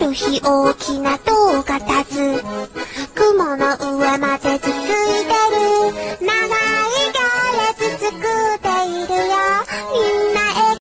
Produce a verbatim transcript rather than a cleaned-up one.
る日大きな塔が立つ。